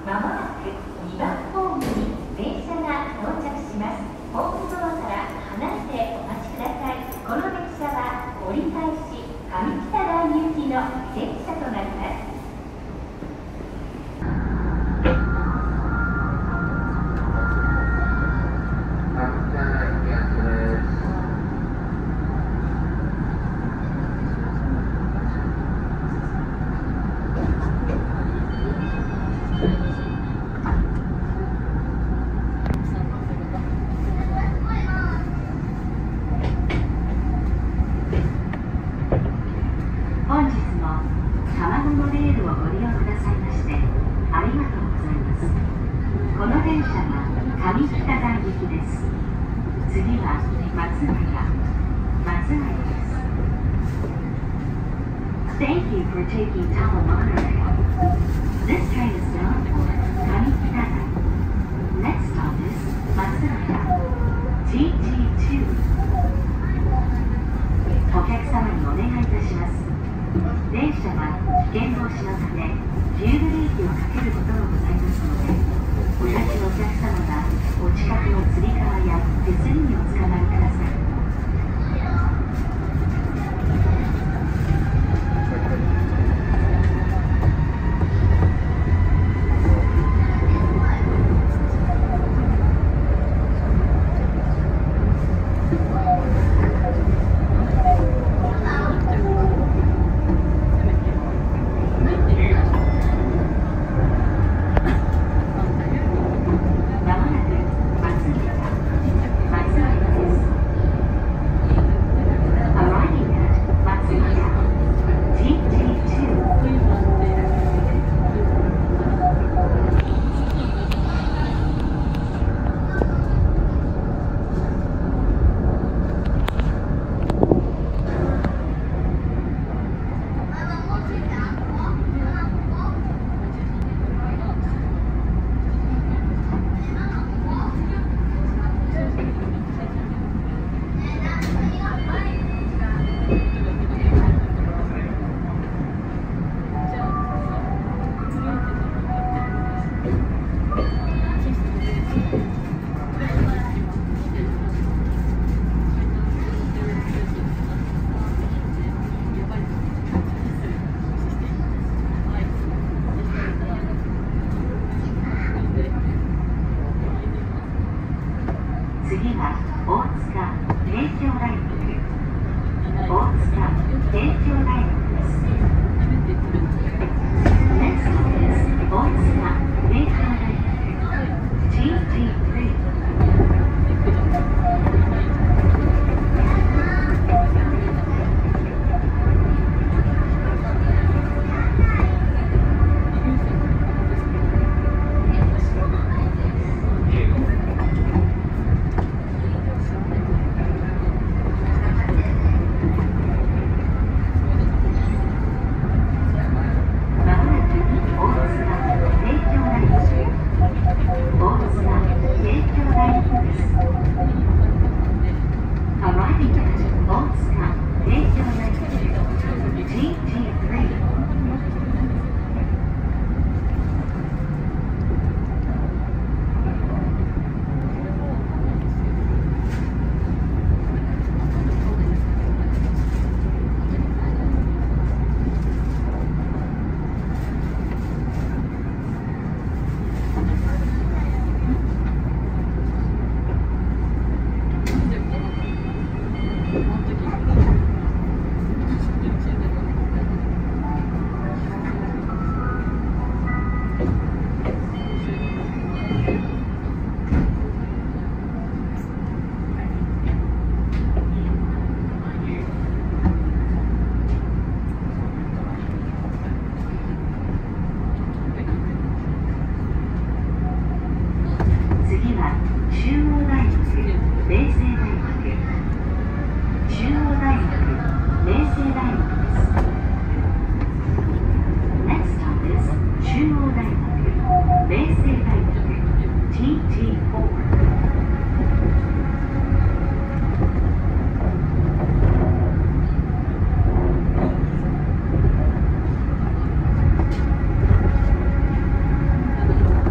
まもなく2番ホームに電車が到着します。ホームドアから離れてお待ちください。この電車は折り返し上北台行きの電車となります。本日も卵のレールをご利用くださいましてありがとうございます。この電車は上北台行きです。次は松浦です。 Thank you for taking Tama Monorail. This train is bound for 上北台. Next stop is 松浦 GT2. お客様にお願いいたします。電車は危険防止のため急ブレーキをかけることがございますので、お立ちのお客様がお近くのつり革や手すりにおつかまりください。次は大塚帝京大学。大塚帝京大学です。Next stop is 大塚帝京大学 GT3. 次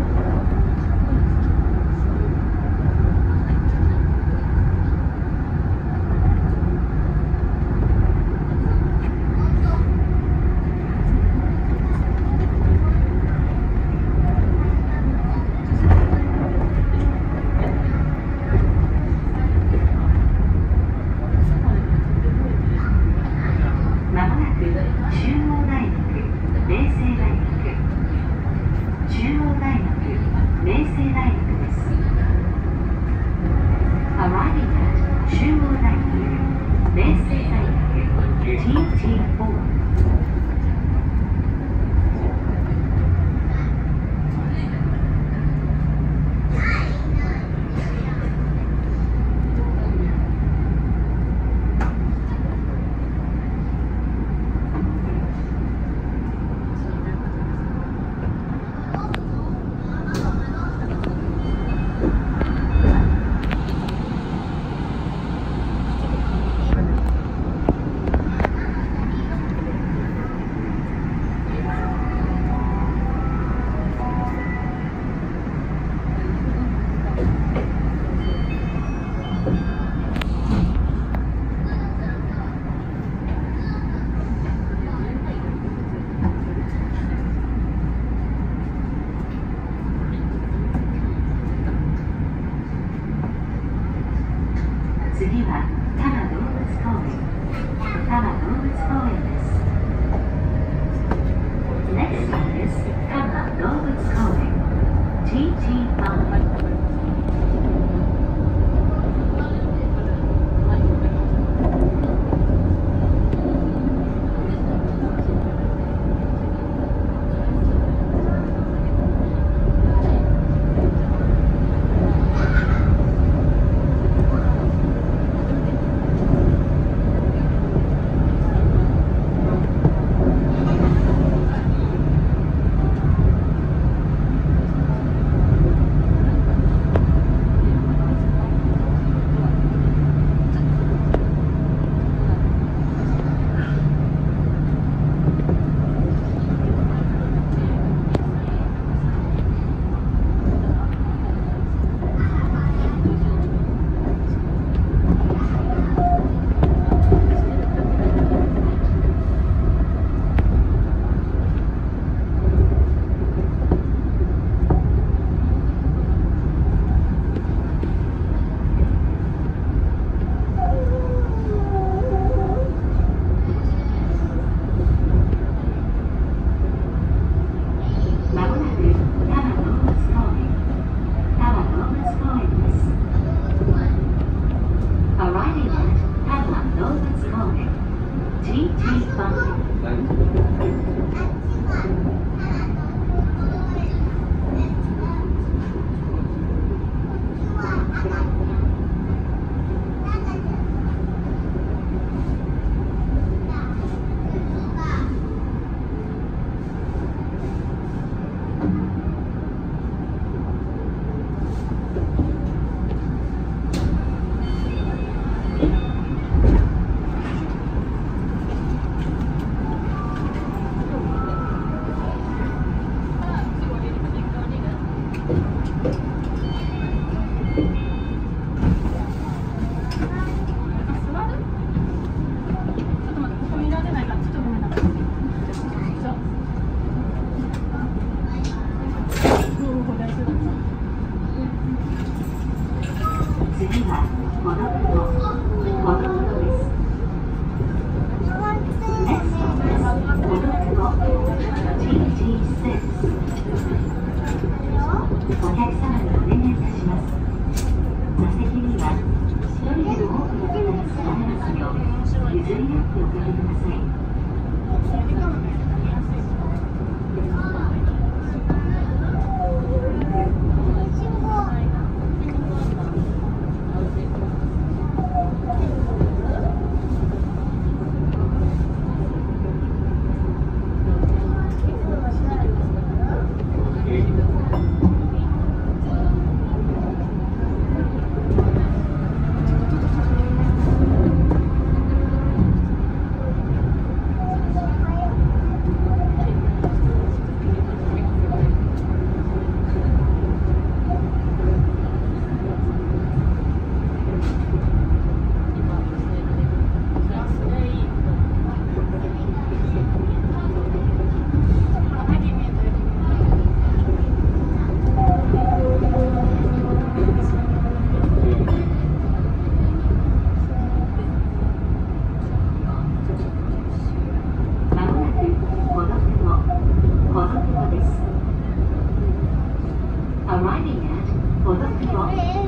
Arriving at Odokuro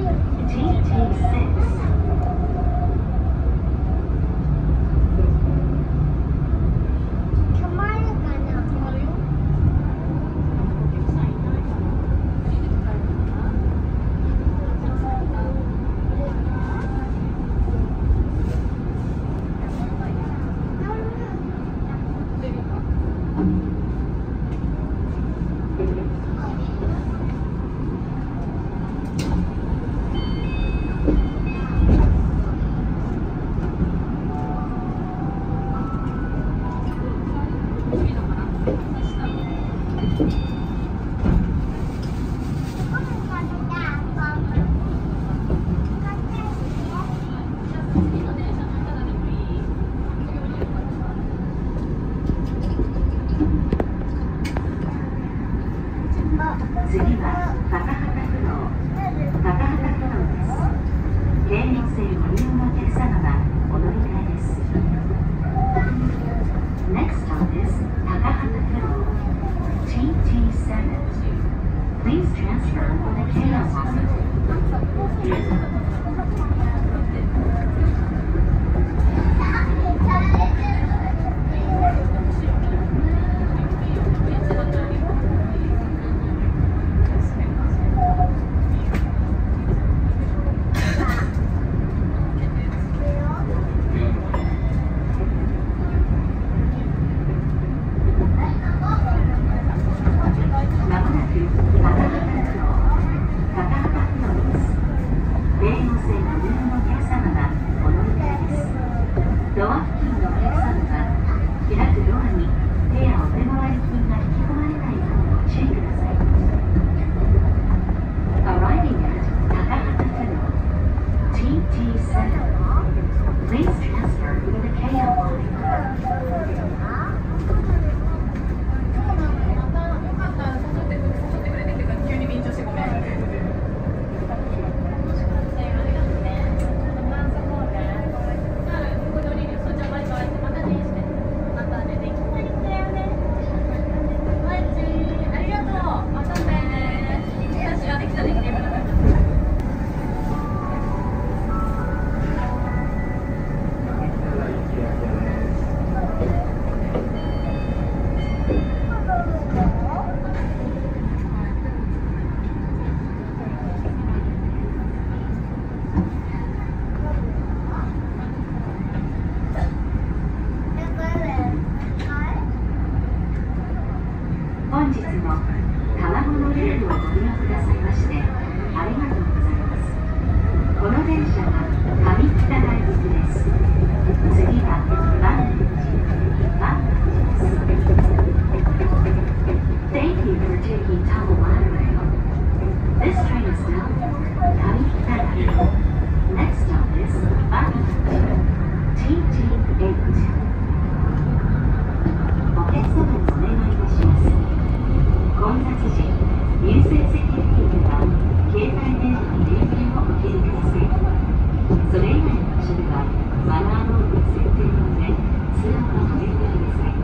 TT6. 次は高畑不動です。京葉線ご利用のお客様はお乗り換えです。Next stop is 高畑不動 TT7. Please transfer for the KO line. 本日も卵のルールをご利用くださいましてありがとうございます。この電車は上北台行きです。次は万が一です。Thank you for taking Tama Monorail. This train is bound for 上北台. Next stop is 万が一 TT8. お客様にお願いいたします。混雑時、優先席付近では携帯電話に電源をお切りください。それ以外の場所ではマナーロール設定の上、通話をおやめください。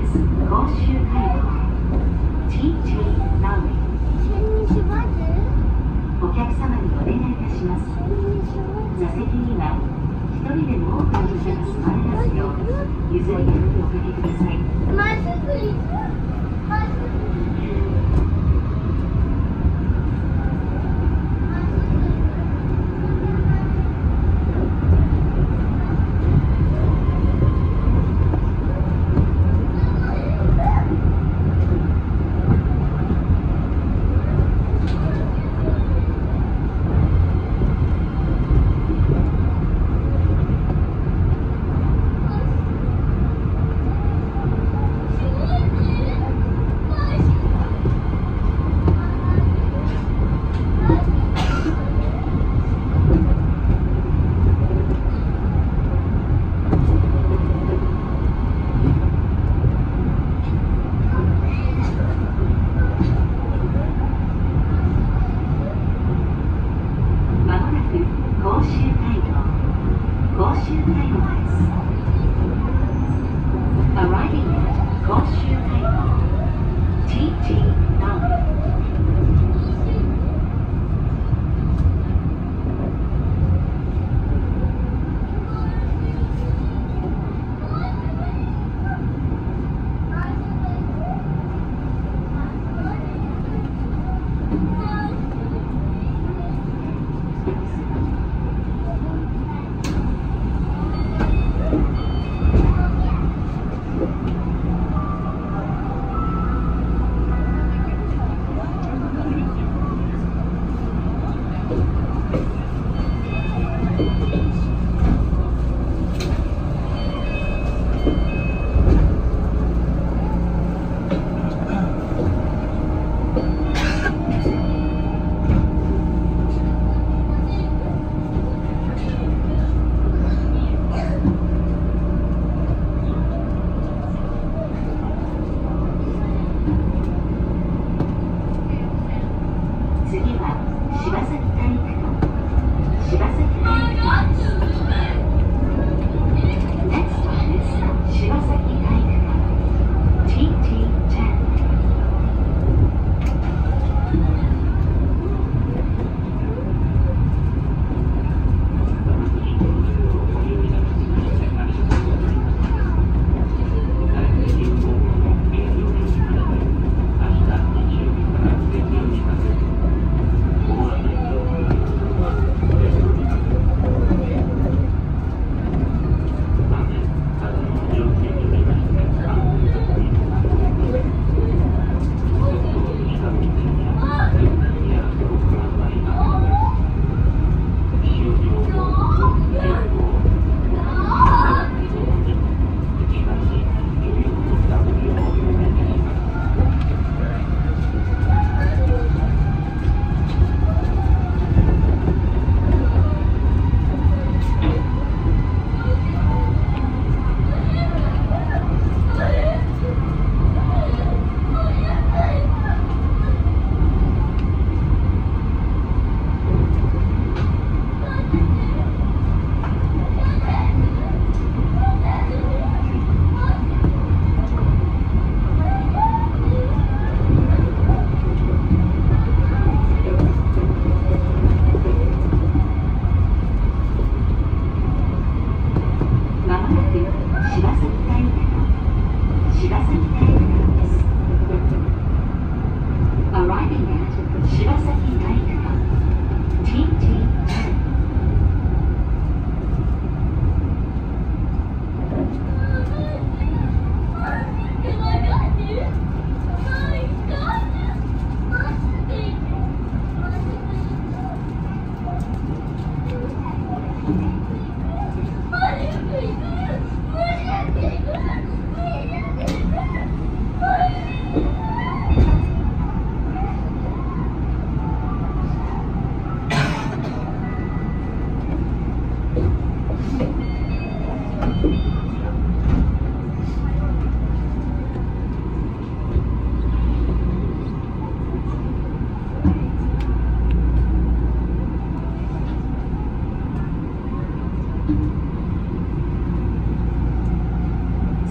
です甲州街道 TT ランウェイ。お客様にお願いいたします。座席には一人でも多くの方が座れますよう譲りやめておかけください。まっすぐ行く。まっすぐ。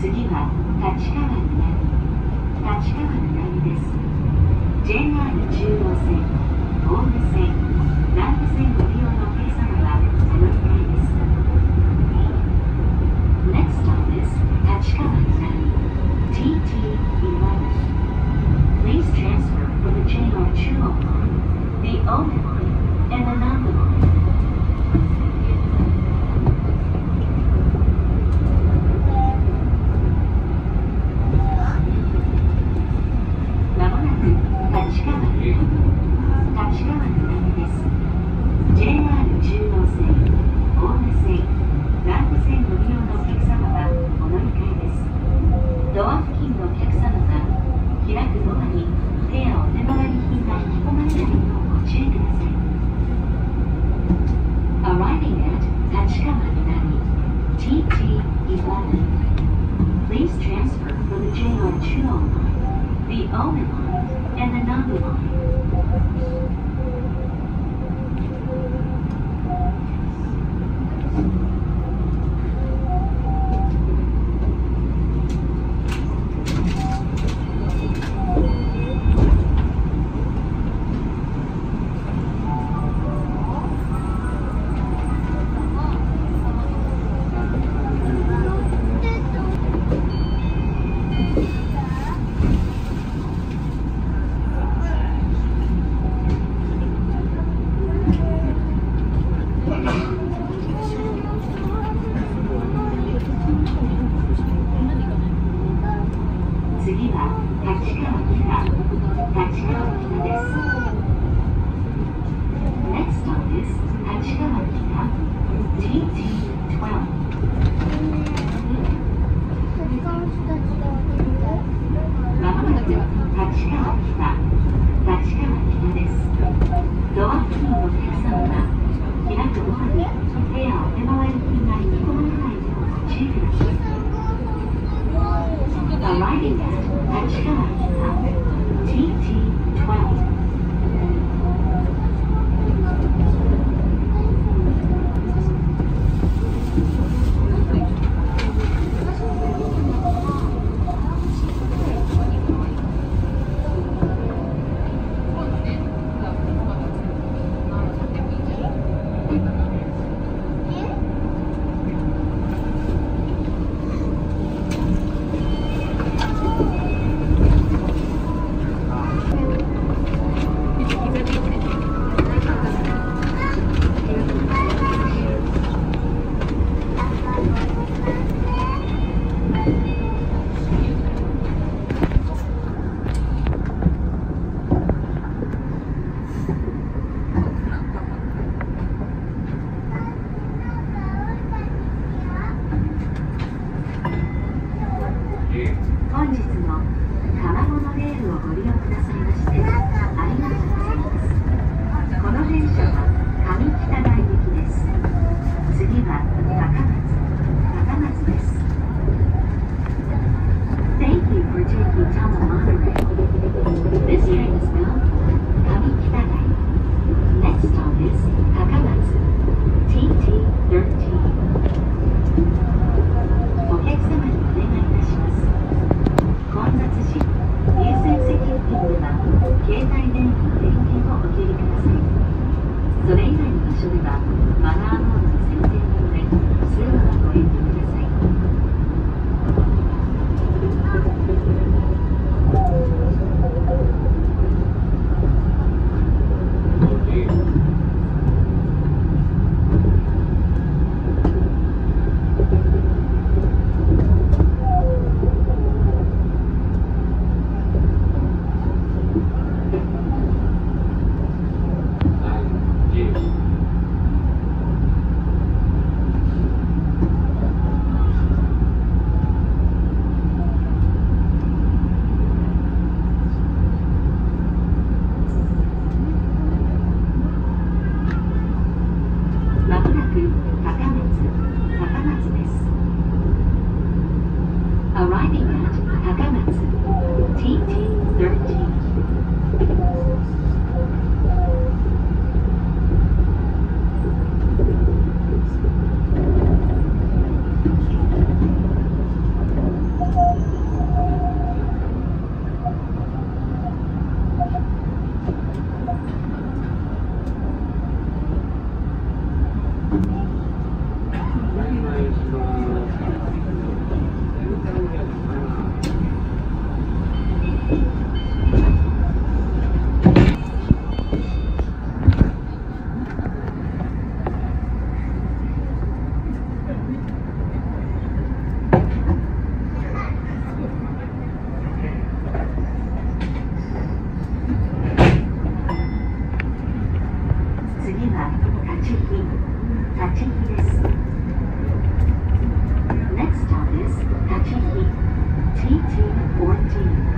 次は立川南です。 JR 中央線、青梅線、南武線ご利用のお客様はお乗り換えです。 Next stop is 立川南 TT11. Please transfer from the JR Chuo line, the Ome line, and the Nambu line. まもなく立川南です。 JR 中央線、青梅線、南武線ご利用のお客様はお乗り換えです。ドア付近のお客様は開くドアに手やお手回り品が引き込まれないようご注意ください。 Arriving at 立川南 TT11. Please transfer from the JR Chuo line, the Ome line, and the Nambu line. 次は立川北です。 Next stop is 立川北 TT12. まもなく立川北です。ドア付近のお客様は開くドアに手やお手回り品が引き込まれないようご注意ください。 Arriving at 立川北 TT12. ま T214.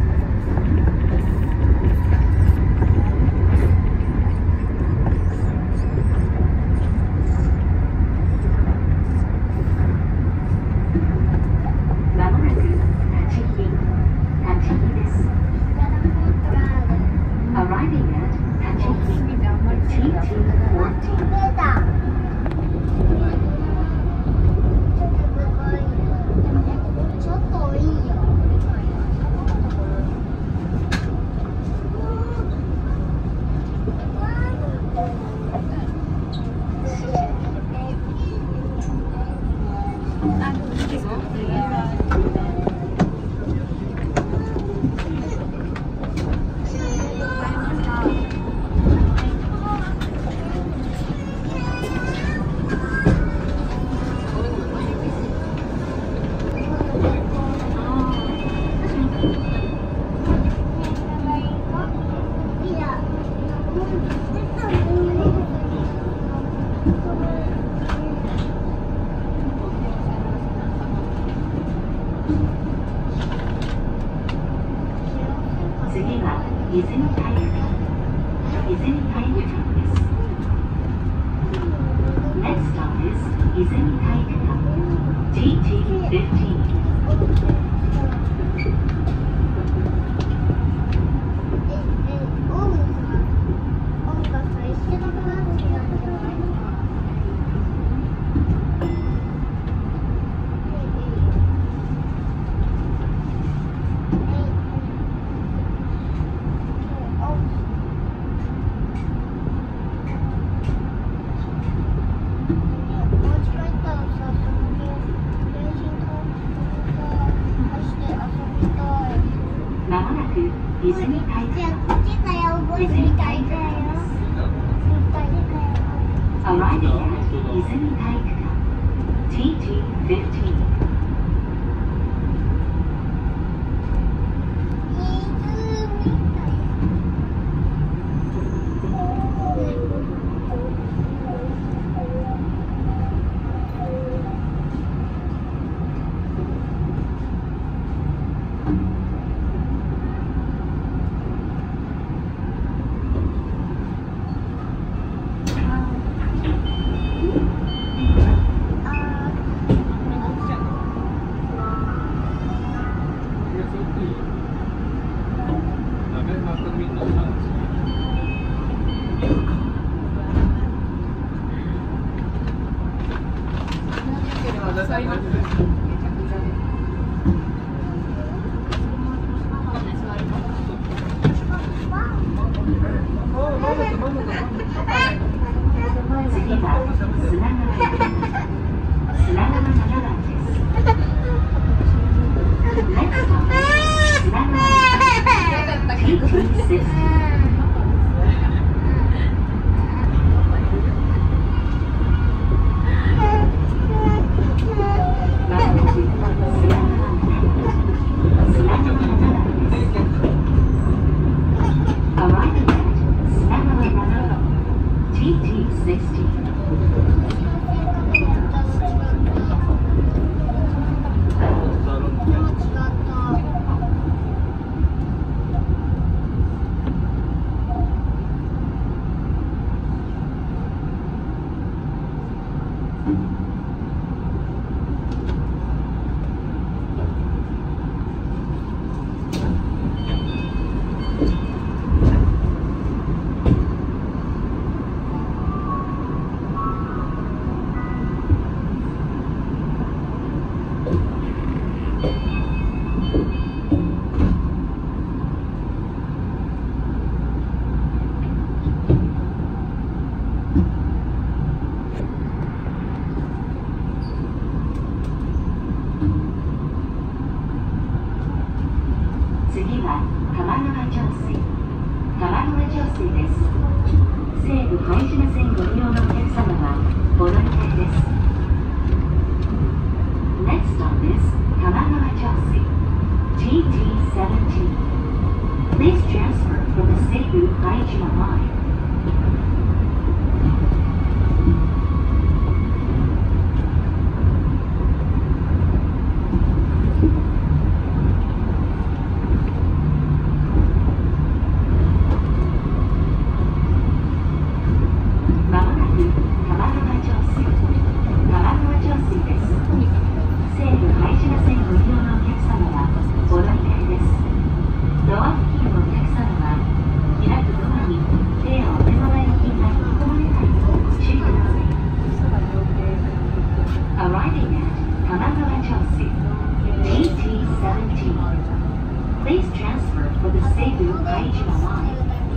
まもなく立ち入りです。Arriving at 立ち入り T214. ちょっといいよ。 次は泉体育館です。Next stop is 泉体育館 TT15. まもなく泉体育館 Arriving at 泉体育館 TT15. 次は砂川7番です。Next stop is 砂川7番 次は玉川上水です。西武貝島線ご利用のお客様はお乗り換えです。Next stop is 玉川上水 TT17. Please transfer from the Seibu Kaishima line. 「 exit TT17. Please transfer for the Seibu Kaijima line.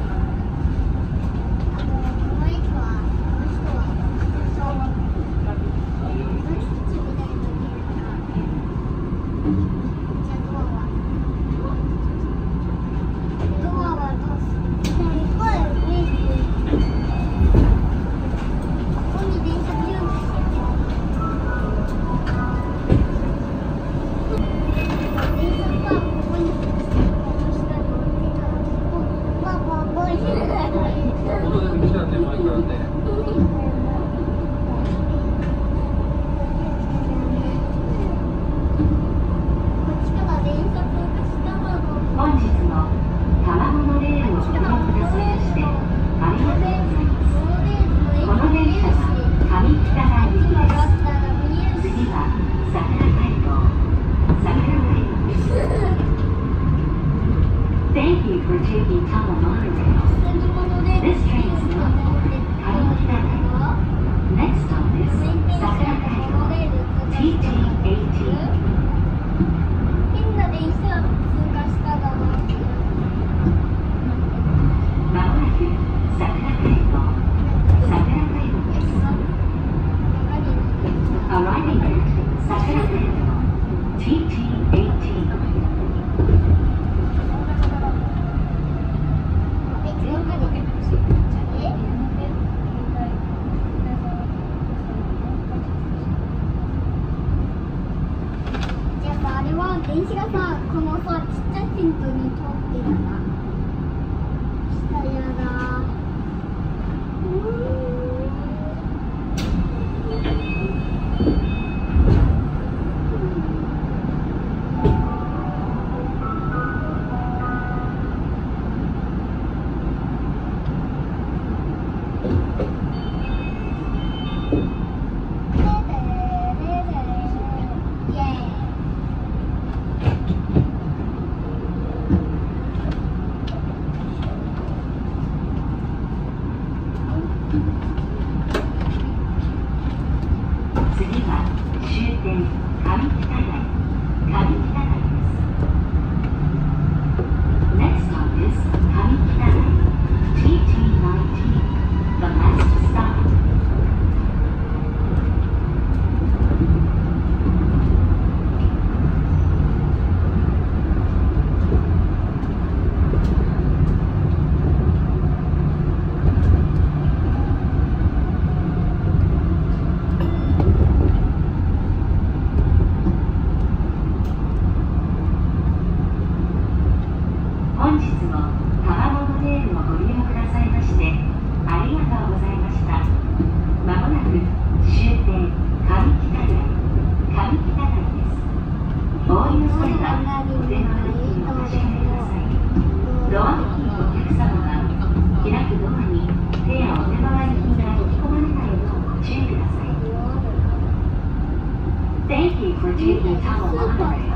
電子がさ、このさ、ちっちゃいピントに通ってるな。したやだ。Thank you for taking Tama Monorail.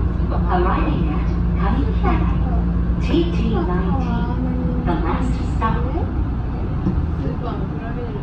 Arriving at Kamikita TT19, the last stop.